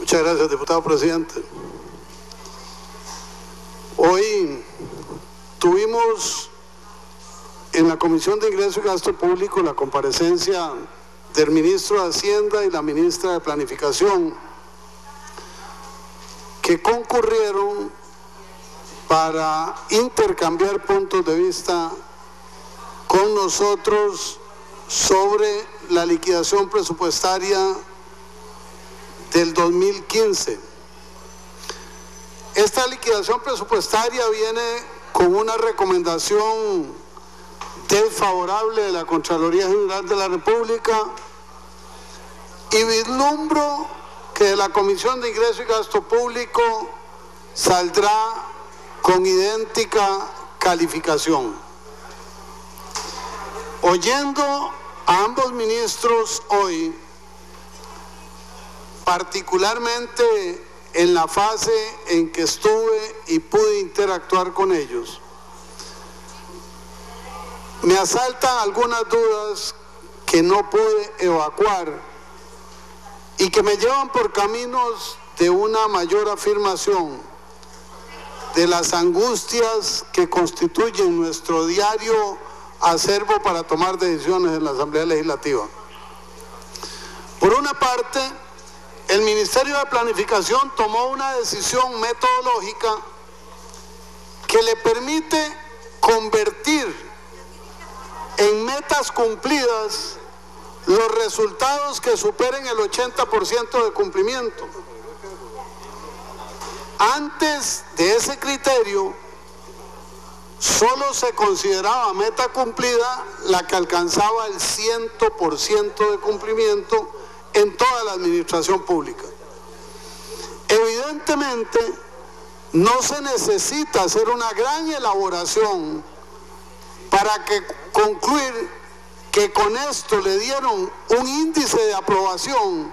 Muchas gracias, diputado presidente. Hoy tuvimos en la Comisión de Ingreso y Gasto Público la comparecencia del ministro de Hacienda y la ministra de Planificación, que concurrieron para intercambiar puntos de vista con nosotros sobre la liquidación presupuestaria del 2015. Esta liquidación presupuestaria viene con una recomendación desfavorable de la Contraloría General de la República y vislumbro que de la Comisión de Ingreso y Gasto Público saldrá con idéntica calificación. Oyendo a ambos ministros hoy, particularmente en la fase en que estuve y pude interactuar con ellos, me asaltan algunas dudas que no pude evacuar y que me llevan por caminos de una mayor afirmación de las angustias que constituyen nuestro diario acervo para tomar decisiones en la Asamblea Legislativa. Por una parte, el Ministerio de Planificación tomó una decisión metodológica que le permite convertir en metas cumplidas los resultados que superen el 80% de cumplimiento. Antes de ese criterio, solo se consideraba meta cumplida la que alcanzaba el 100% de cumplimiento en toda la administración pública. Evidentemente, no se necesita hacer una gran elaboración para concluir que con esto le dieron un índice de aprobación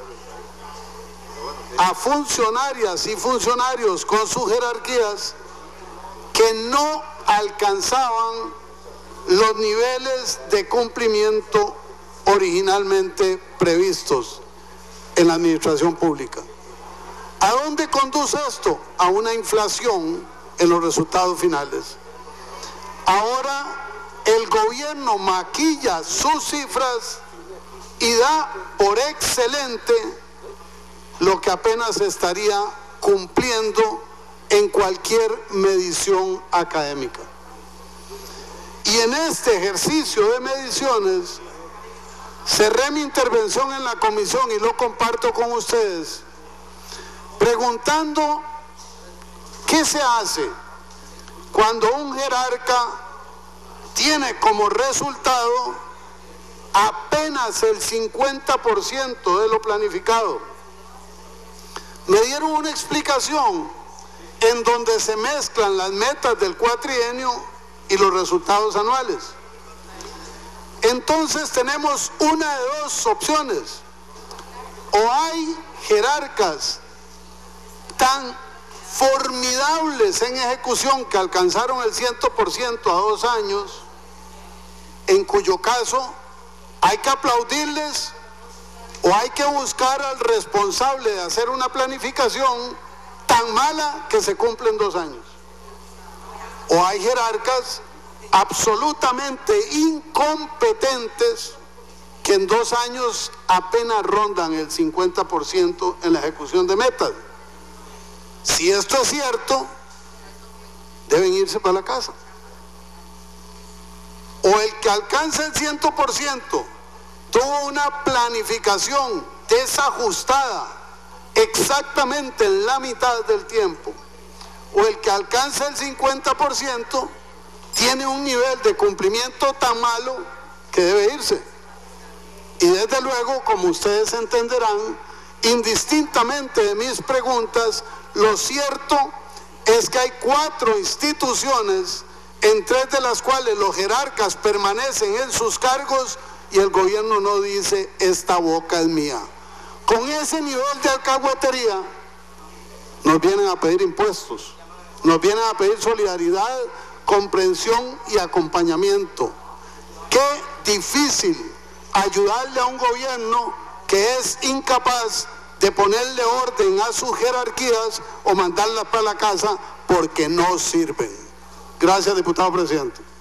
a funcionarias y funcionarios con sus jerarquías que no alcanzaban los niveles de cumplimiento originalmente previstos en la administración pública. ¿A dónde conduce esto? A una inflación en los resultados finales. Ahora el gobierno maquilla sus cifras y da por excelente lo que apenas estaría cumpliendo en cualquier medición académica. Y en este ejercicio de mediciones, cerré mi intervención en la comisión y lo comparto con ustedes, preguntando qué se hace cuando un jerarca tiene como resultado apenas el 50% de lo planificado. Me dieron una explicación en donde se mezclan las metas del cuatrienio y los resultados anuales. Entonces tenemos una de dos opciones: o hay jerarcas tan formidables en ejecución que alcanzaron el 100% a 2 años, en cuyo caso hay que aplaudirles, o hay que buscar al responsable de hacer una planificación tan mala que se cumple en 2 años. O hay jerarcas absolutamente incompetentes que en 2 años apenas rondan el 50% en la ejecución de metas. Si esto es cierto, deben irse para la casa. O el que alcanza el 100% tuvo una planificación desajustada exactamente en la mitad del tiempo, o el que alcanza el 50% tiene un nivel de cumplimiento tan malo que debe irse. Y desde luego, como ustedes entenderán, indistintamente de mis preguntas, lo cierto es que hay 4 instituciones, en 3 de las cuales los jerarcas permanecen en sus cargos y el gobierno no dice: esta boca es mía. Con ese nivel de alcahuetería nos vienen a pedir impuestos, nos vienen a pedir solidaridad, comprensión y acompañamiento. Qué difícil ayudarle a un gobierno que es incapaz de ponerle orden a sus jerarquías o mandarlas para la casa porque no sirven. Gracias, diputado presidente.